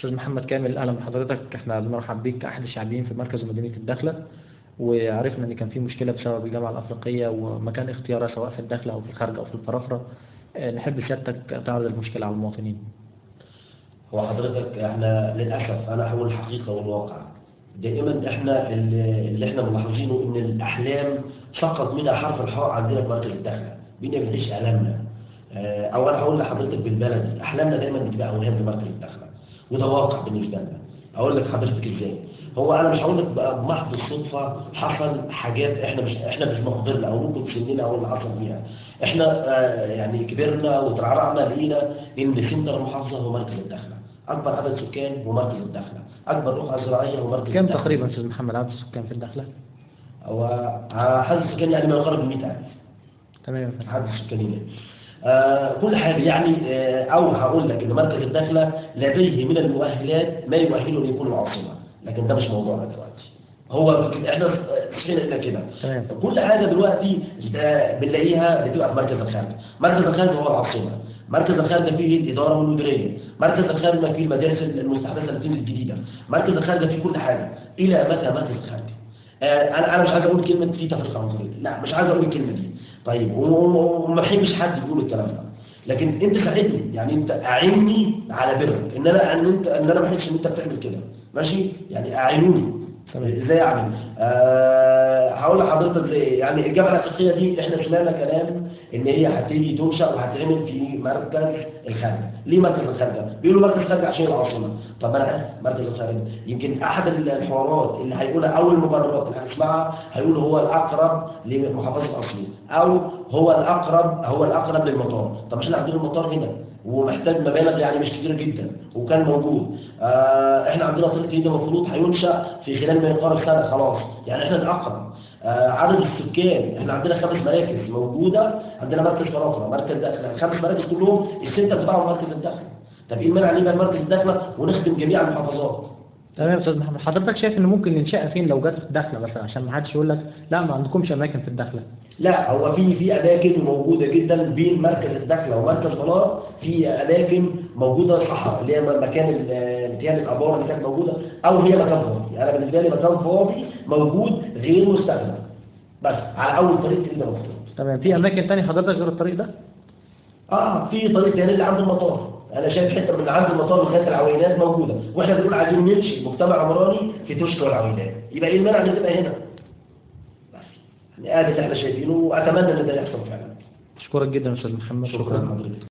أستاذ محمد كامل، أهلا بحضرتك. احنا بنرحب بيك كأحد الشعبيين في مركز ومدينة الداخلة، وعرفنا إن كان في مشكلة بسبب الجامعة الأفريقية ومكان اختيارها سواء في الداخلة أو في الخارج أو في الفرافرة. نحب سيادتك تعرض المشكلة على المواطنين. هو حضرتك احنا للاسف انا هقول الحقيقه والواقع. دائما احنا اللي احنا ملاحظينه ان الاحلام فقط منها حرف الحاء عندنا في مركز الداخله، بنعيش احلامنا. او انا هقول لحضرتك بالبلدي، احلامنا دايما بتبقى اوهام في مركز الداخله، وده واقع بالنسبه لنا. اقول لك حضرتك ازاي. هو انا مش هقول لك بقى بمحض الصدفه حصل حاجات احنا مش مقدرنا او ممكن في سننا او اللي حصل فيها. احنا يعني كبرنا وترعرعنا لقينا ان سنتر المحافظه هو مركز الداخله، اكبر عدد سكان هو مركز الداخله، اكبر رقعه زراعيه هو مركز كم الداخله. تقريبا أستاذ محمد عدد السكان في الداخلة؟ هو عدد السكان يعني ما يقارب ال 100,000. تمام يا عدد فندم. السكانيين. كل حاجه يعني او هقول لك ان مركز الداخله لديه من المؤهلات ما يؤهله ان يكون العاصمه، لكن ده مش موضوعنا دلوقتي. هو احنا صحينا الى كده. تمام. كل حاجه دلوقتي بنلاقيها بتبقى في مركز الخارجه، مركز الخارجه هو العاصمه، مركز الخارجه فيه الاداره والمديريه، مركز الخارجه فيه المدارس المستحدثه اللي بتنزل الجديده، مركز الخارجه فيه كل حاجه. الى متى مركز الخارجه؟ انا مش عايز اقول كلمه في تفرقه عنصريه، لا مش عايز اقول الكلمه دي. طيب وما بحبش حد يقول الكلام ده، لكن انت ساعدني، يعني انت اعني على برك ان انا ما بحبش ان انت بتعمل كده، ماشي؟ يعني اعينوني. تمام. ازاي اعمل؟ هقول لحضرتك ازاي. يعني الجامعه الافريقيه دي احنا سمعنا كلام ان هي هتيجي تنشا وهتعمل في مركز الخارجه. ليه مركز الخارجه؟ بيقولوا مركز الخارجه عشان العاصمه. طب انا مركز الخارجه يمكن احد الحوارات اللي هيقولها او المبررات اللي هنسمعها هيقول هو الاقرب لمحافظه الاصلي، او هو الاقرب للمطار. طب احنا عندنا المطار هنا ومحتاج مبالغ يعني مش كتيره جدا وكان موجود. احنا عندنا طريق جديد المفروض هينشا في خلال ما يقارب سنه خلاص، يعني احنا الاقرب. عدد السكان احنا عندنا 5 مراكز موجوده، عندنا مركز فرافره، مركز داخله، 5 مراكز كلهم السنتر بتاعهم مركز الداخله. طب ايه المانع نبقى مركز الداخله ونخدم جميع المحافظات؟ تمام يا أستاذ محمد، حضرتك شايف إن ممكن ننشأها فين لو جت في الداخلة مثلا، عشان ما حدش يقول لك لا ما عندكمش أماكن في الداخلة؟ لا، هو في اماكن موجوده جدا بين مركز الداخله ومركز بلاط، في اماكن موجوده صحراء اللي هي مكان امتياز الابار اللي كانت موجوده، او هي مكان فاضي. انا بالنسبه لي مكان فاضي موجود غير مستخدم، بس على اول طريق كده مفتوح. تمام. في أماكن تانية حضرتك غير الطريق ده؟ في طريق تاني اللي عند المطار. انا شايف حته من عند المطار لغايه العوينات موجوده، واحنا بنقول عايزين نمشي مجتمع عمراني في توشكا والعوينات، يبقى ايه المانع ان تبقى هنا؟ بس يعني هذا اللي احنا شايفينه، واتمنى ان ده يحصل فعلا. أشكرك جدا يا أستاذ محمد. شكرا لحضرتك.